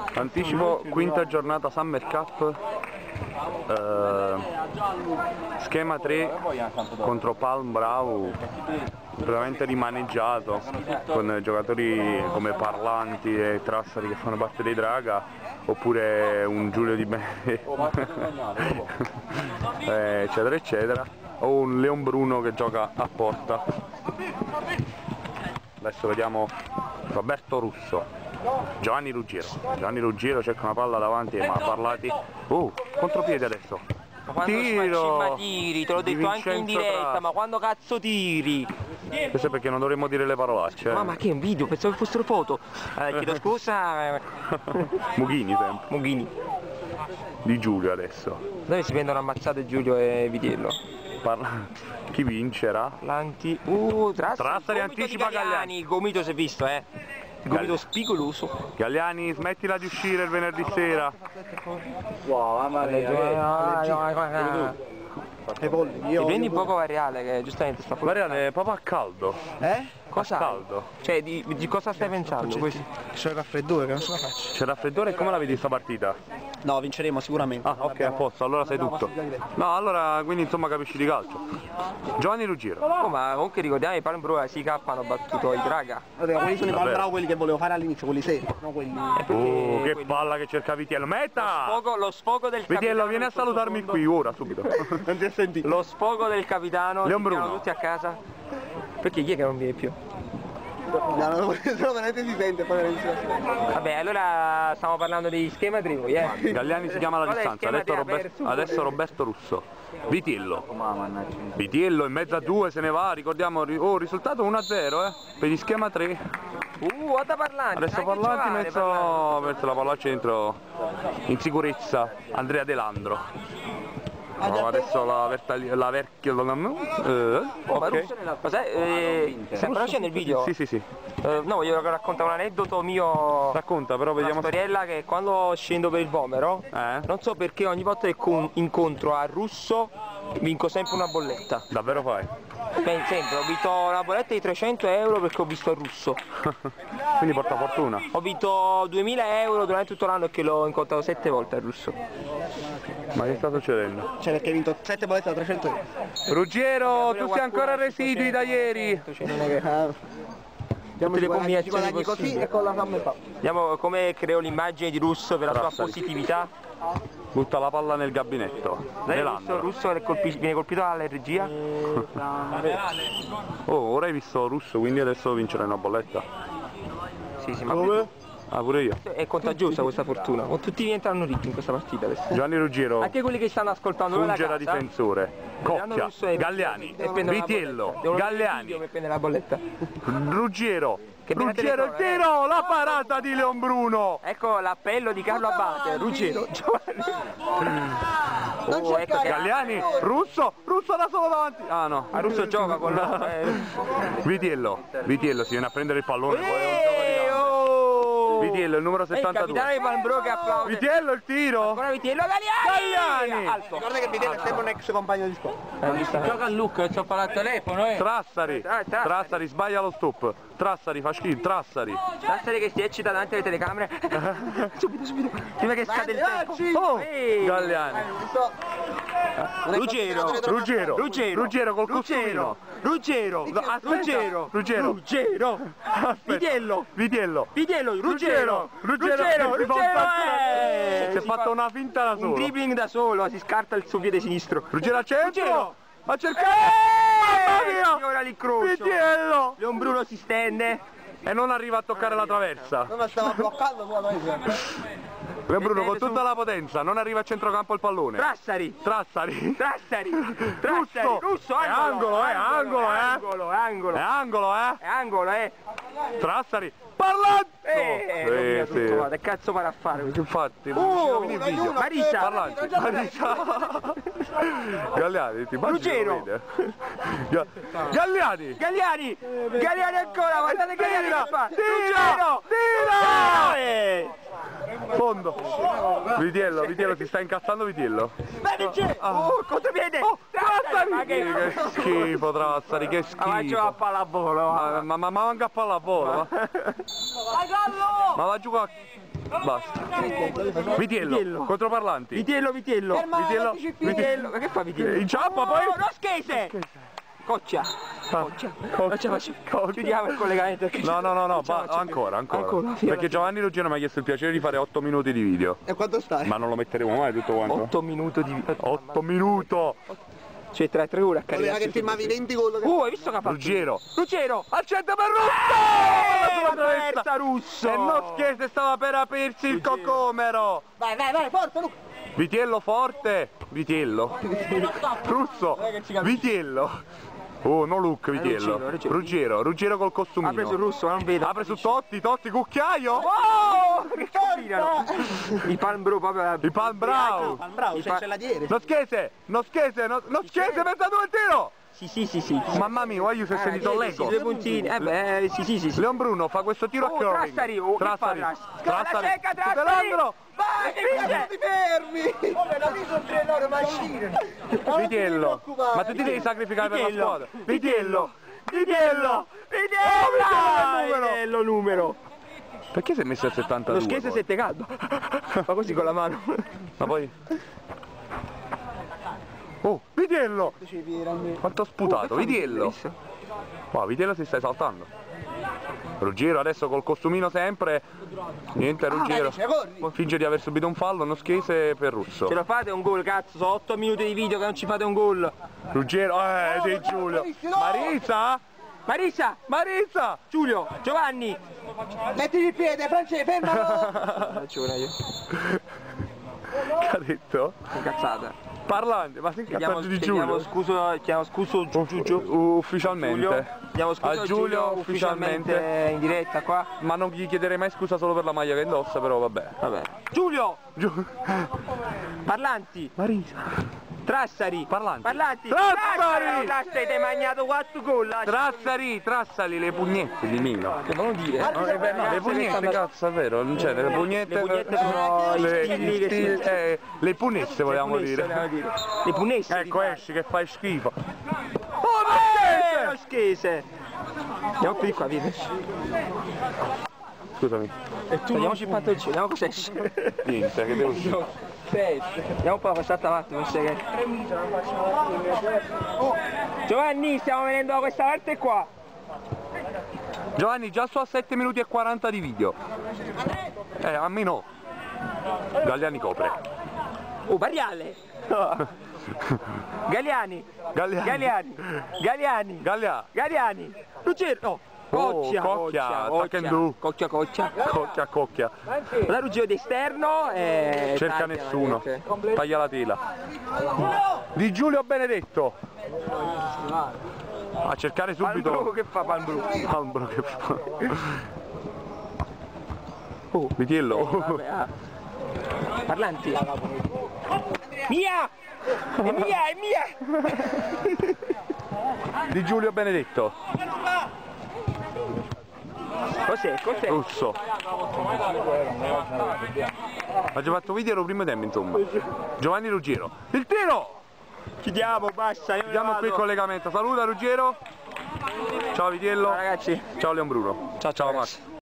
Anticipo quinta giornata Summer Cup, schema 3 contro Palm Bravo, veramente rimaneggiato, con giocatori come Parlanti e Trassari che fanno parte dei Draga, oppure un Giulio Di Bene, eccetera eccetera, o un Leon Bruno che gioca a porta. Adesso vediamo Roberto Russo. Giovanni Ruggiero cerca una palla davanti ma Parlati. Contropiede adesso. Ma quando ma tiri, te l'ho detto anche in diretta, ma quando cazzo tiri? Questo è perché non dovremmo dire le parolacce. Ma che è un video? Pensavo che fossero foto. Chiedo scusa. Mughini sempre. Mughini. Di Giulio adesso. Dove si prendono ammazzate Giulio e Vitiello? Chi vincerà? Lanti. Trassari anticipa Galliani. Il gomito si è visto, il gomito spigoloso. Galliani, smettila di uscire il venerdì sera. Wow, mamma mia. Ti prendi poco Variale che giustamente sta fuori. Variale è proprio a caldo. Cosa? A caldo. Cioè di cosa stai pensando? C'è il raffreddore, che non ce la faccio. C'è raffreddore e come la vedi sta partita? No, vinceremo sicuramente. Ah, ok, a posto, allora sai tutto. No, allora quindi insomma capisci di calcio. Giovanni Ruggiero. Ma comunque ricordiamo che i Palm Bravo e SK hanno battuto i Draga. Quelli sono i Palm Bravo, quelli che volevo fare all'inizio, quelli seri, no quelli. Che palla che cerca Vitiello. Meta! Lo sfogo del capitano. Vitiello, vieni a salutarmi qui ora, subito. Non ti ho sentito. Lo sfogo del capitano. Leon Bruno. Tutti a casa. Perché chi è che non viene più? No, veramente si sente, poi non si sente. Vabbè, allora stiamo parlando di schema 3, Galliani si chiama la distanza, adesso Roberto Russo. Vitiello in mezzo a due se ne va, ricordiamo, risultato 1-0 per gli schema 3. Guarda Parlanti. Adesso Parlanti mette la palla al centro, in sicurezza, Andrea De Landro. Adesso la vecchia ok. Stai facendo il video? Sì. No, voglio raccontare un aneddoto mio. Racconta, però vediamo. Una storiella che quando scendo per il Vomero, non so perché ogni volta che incontro a Russo vinco sempre una bolletta. Davvero fai? Beh, sempre, ho vinto una bolletta di 300 euro perché ho visto il Russo. Quindi porta fortuna. Ho vinto 2000 euro durante tutto l'anno e che l'ho incontrato 7 volte il Russo. Ma che sta succedendo? Cioè perché hai vinto 7 bollette da 300 euro. Ruggiero, tu sei ancora residui da ieri. Tutte le combinazioni così e con la Summer Cup. Vediamo come creo l'immagine di Russo per la sua positività. Butta la palla nel gabinetto. Russo viene colpito dalla regia. Ora hai visto Russo, quindi adesso vincerai una bolletta. Sì, ma pure io. È contagiosa questa fortuna. Tutti rientrano ricchi in questa partita adesso. Giovanni Ruggiero. Anche quelli che stanno ascoltando funge da difensore. Coppia. Galliani. Vitiello. Galliani. Per prendere la bolletta. Ruggiero il tiro, la parata di Leon Bruno. Ecco l'appello di Carlo Abate. Ruggiero, Giovanni. Galliani, Russo da solo davanti. Ah no. Russo gioca con la... Vitiello si viene a prendere il pallone. Vitiello, il numero 72. Capitano di Palm Bravo che applaude. Vitiello il tiro. Ancora Vitiello, Galliani. Alto. Ricorda che Vitiello è sempre un ex compagno di squadra. Gioca a Luca, ci ho parlato al telefono, Trassari, sbaglia lo stop. Trassari fa schifo, Trassari che si eccita davanti alle telecamere. subito, prima che scade il tempo. Galliani. Ruggero col costumino. Ruggero. Vitiello. Ruggero. Si è fatto una finta da solo. Un dribbling da solo, si scarta il suo piede sinistro. Ruggero al centro. A cercare. Mamma mia. Ora l'incrocio. Vitiello. Leon Bruno si stende e non arriva a toccare la traversa. No, ma stava bloccando qua noi. Leon Bruno con tutta la potenza, non arriva a centrocampo il pallone. Trassari. Russo, angolo. Trassari. Parlanti! Che cazzo farà a fare? Infatti, Marisa! Galliani, ti Ruggero! Galliani ancora, guardate Galliani che fa! Tira! Fondo! Vitiello, ti sta incazzando Vitiello? Contropiede! Trassari! Che schifo Trassari, che schifo! Ma gioca a pallavolo! Ma manca a pallavolo! Ma va a giocare! Basta. Vitiello, controparlanti. Vitiello. Vitiello. Ma che fa Vitiello? Inciampa poi. Oh, non schese! Coccia. Chiudiamo il collegamento. No, ancora. Perché Giovanni Ruggero mi ha chiesto il piacere di fare 8 minuti di video. E quanto stai? Ma non lo metteremo mai tutto quanto. 8 minuti di video. 8 minuti! Cioè 3 ore a Voleva caricare. che filmavi 20 gol. Hai visto che ha fatto? Ruggero! Al centro per Russo! Russo! E non scherzo, stava per aprirsi il cocomero! Vai, forza Luca! Vitiello forte! Vitiello! Russo! Vitiello! Oh, no Luke, Vitiello! Ruggero col costumino! Ha preso il Russo, ma non vedo! Ha preso Totti, cucchiaio! Oh! Che combinano! Il Palm Bro proprio... Il Palm Brau! C'è la diere! Non scherzo, pensa dove il tiro! Sì. Mamma mia, voglio se sentito l'eco! Due puntini, sì. Leon Bruno fa questo tiro a curling! Trassari! Trassari! Vai, ti fermi! Sono 3 loro macchine! Vitiello! Ma tu ti devi sacrificare per la squadra! Vitiello! Numero! Perché si è messo a 72? Lo scherzo siete caldo! Fa così con la mano! Ma poi... Oh, Vitiello! Quanto ho sputato, Vitiello! Wow, Vitiello si sta esaltando! Ruggero adesso col costumino sempre, niente Ruggero, finge di aver subito un fallo, non schese per Russo. Ce lo fate un gol, cazzo, sono 8 minuti di video che non ci fate un gol. Ruggero, sei Giulio. Marisa! Giulio, Giovanni! Mettiti il piede, Francesco, fermalo! Faccio io. Che ha detto? Che cazzata. Parlante, ma sei incazzato di Giulio? Chiediamo scuso Giulio. Ufficialmente. Chiediamo scusa a Giulio ufficialmente in diretta qua. Ma non gli chiederei mai scusa solo per la maglia che indossa, però vabbè. Giulio! Parlanti! Marisa! Trassari! Parlanti! Trassari! Ti hai mangiato 4 gol! Trassali le pugnette di Mino. Che volevo dire? Le pugnette, cazzo, è vero? Non c'è, le pugnette sono le punesse volevamo dire. Le punesse! Ecco, esci che fai schifo. Oh, schese! Andiamo qui qua, vieni. Scusami. Togliamoci il pantaloncino, vediamo cosa esce. Niente, che devo dire? Vediamo un po' passata avanti, non sei che... Giovanni, stiamo venendo da questa parte qua. Giovanni, già so a 7 minuti e 40 di video. A me no. Galliani copre. Oh, Barriale! Galliani! Ruggero! Cocchia. La Ruggero d'esterno e... Cerca nessuno. Taglia la tela. Di Giulio Benedetto. A cercare subito. Palmbro che fa Palmbro? Palmbro che fa. Oh, Vitiello. Parlanti. Mia! È mia! Di Giulio Benedetto. Cos'è? Russo. Ha già fatto video lo primo tempo, insomma. Giovanni Ruggero. Il tiro! Chiudiamo, basta. Chiudiamo qui il collegamento. Saluta Ruggero. Ciao Vitiello. Ciao ragazzi. Ciao Leon Bruno. Ciao Max.